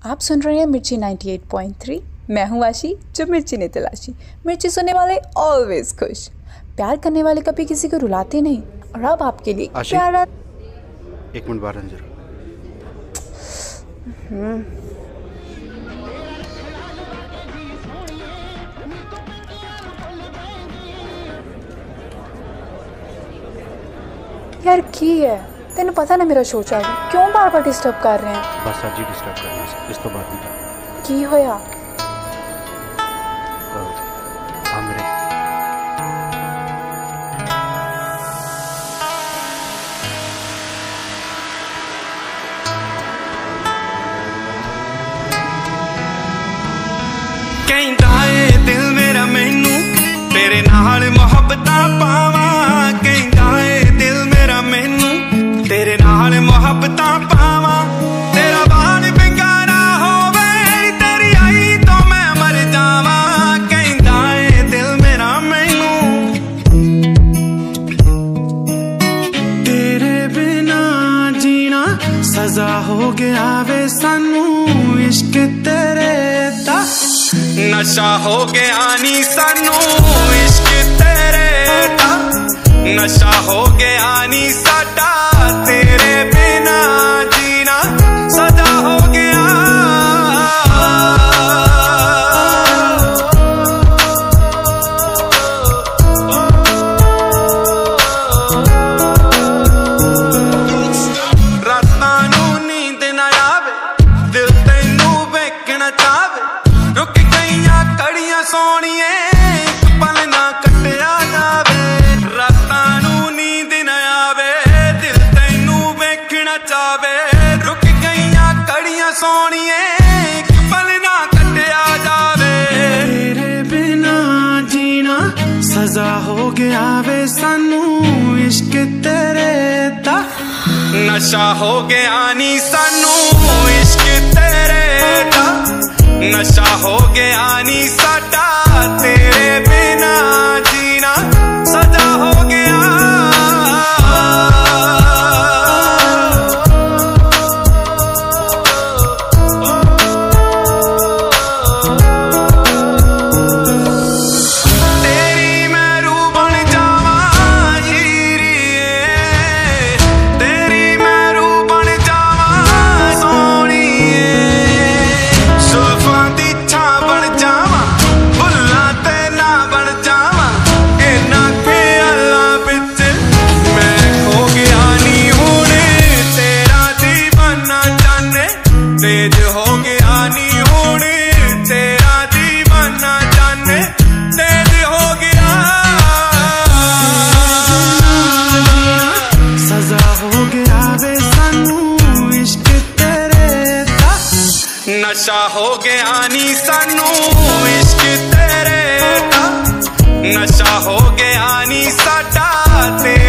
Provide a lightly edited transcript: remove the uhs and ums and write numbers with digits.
आप सुन रहे हैं मिर्ची 98.3। मैं हूँ आशी, जो मिर्ची ने तलाशी। मिर्ची सुनने वाले ऑलवेज खुश, प्यार करने वाले कभी किसी को रुलाते नहीं। और अब आपके लिए प्यारा 1 मिनट बाहर जरा। यार की है, तेन पता ना मेरा शो चालू, क्यों बार बार डिस्टर्ब कर रहे हैं? बस आज ही डिस्टर्ब कर रहे हैं, इस तो बात नहीं की होया? हाँ मेरे कहता है दिल मेरा मैनू तेरे नाल मोहब्बतां पावां। कहता है दिल मेरा मैनू तेरे नाल मोहब्बतां पावां। तेरा बाल बिंगारा होवे तेरी आई तो मैं मर जावां। कहता है दिल मेरा मैनू तेरे बिना जीना सजा हो गया वे सानू। इश्क तेरे दा नशा हो गया नी सानू। इश्क तेरे दा नशा हो गया नी साडा। तेरे बिना जीना सजा हो गया। रातां नू नींद ना आवे, दिल तैनू वेखना चावे। रुक गईयां कड़ियां सोनिए, एक पल ना कटिया जावे। रातां नू नींद ना आवे, दिल तैनू वेखना चावे। रुक गईयां कड़ियां सोनिए, एक पल ना कटिया जावे। तेरे बिना जीना सजा हो गया वे सानू। इश्क तेरे दा नशा हो गया नी सानू। इश्क तेरे दा नशा हो गया नी साडा। तेरे बिना जीना सजा हो गया। तेरी मैं रूह बन जावां हीरिए। तेरी मैं रूह बन जावां सोहणीए। जुल्फां दी छां बन जावां, फुल्लां ते ना बन जावां। इन्हां ख्यालां विच मैं खो गया नी हुण। तेरा दीवाना जाने तेज हो गया नी हुण। तेरा दीवाना जाने तेज हो गया। सजा हो गया वे सानू। इश्क तेरे दा नशा हो गया नी सानू। इश्क तेरे दा नशा हो गया नी साडा।